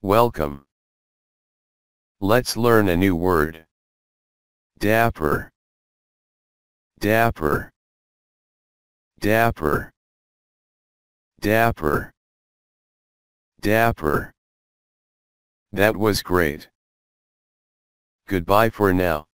Welcome. Let's learn a new word. Dapper. Dapper. Dapper. Dapper. Dapper. That was great. Goodbye for now.